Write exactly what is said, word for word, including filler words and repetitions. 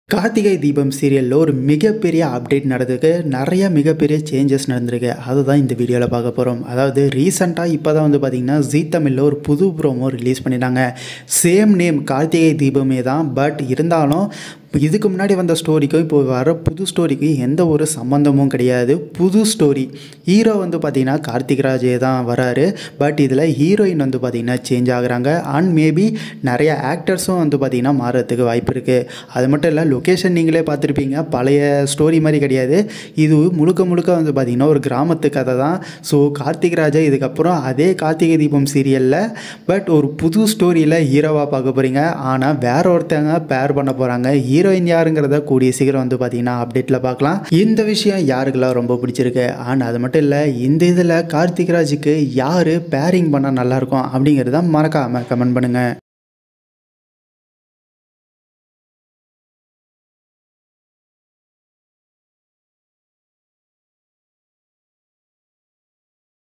கார்த்திகை தீபம் சீரியலில் ஒரு மிகப்பெரிய அப்டேட் நடந்திருக்கு. நிறைய மிகப்பெரிய சேஞ்சஸ் நடந்திருக்கு. அதுதான் இந்த வீடியோவில் பார்க்க போகிறோம். அதாவது ரீசெண்டாக இப்போ தான் வந்து பார்த்திங்கன்னா ஜீ தமிழில் ஒரு புது ப்ரோமோ ரிலீஸ் பண்ணிட்டாங்க. சேம் நேம் கார்த்திகை தீபமே தான். பட் இருந்தாலும் இதுக்கு முன்னாடி வந்த ஸ்டோரிக்கும் இப்போ வர புது ஸ்டோரிக்கும் எந்த ஒரு சம்மந்தமும் கிடையாது. புது ஸ்டோரி. ஹீரோ வந்து பார்த்திங்கன்னா கார்த்திக்ராஜே தான் வராரு. பட் இதில் ஹீரோயின் வந்து பார்த்திங்கன்னா சேஞ்ச் ஆகுறாங்க. அண்ட் மேபி நிறைய ஆக்டர்ஸும் வந்து பார்த்திங்கன்னா மாறுறதுக்கு வாய்ப்பு இருக்குது. அது மட்டும் இல்லை, லொக்கேஷன் நீங்களே பார்த்துருப்பீங்க. பழைய ஸ்டோரி மாதிரி கிடையாது. இது முழுக்க முழுக்க வந்து பார்த்திங்கன்னா ஒரு கிராமத்து கதை தான். ஸோ கார்த்திக்ராஜா இதுக்கப்புறம் அதே கார்த்திகை தீபம் சீரியலில் பட் ஒரு புது ஸ்டோரியில் ஹீரோவாக பார்க்க போகிறீங்க. ஆனால் வேற ஒருத்தங்க பேர் பண்ண போகிறாங்க. ஹீரோயின் யாருங்கிறத கூடிய சீக்கிரம் வந்து பார்த்தீங்கன்னா அப்டேட்டில் பார்க்கலாம். இந்த விஷயம் யாருக்கெல்லாம் ரொம்ப பிடிச்சிருக்கு. அண்ட் அது மட்டும் இல்லை, இந்த இதில் கார்த்திக்ராஜுக்கு யார் பேரிங் பண்ணால் நல்லாயிருக்கும் அப்படிங்கிறத மறக்காமல் கமெண்ட் பண்ணுங்கள்.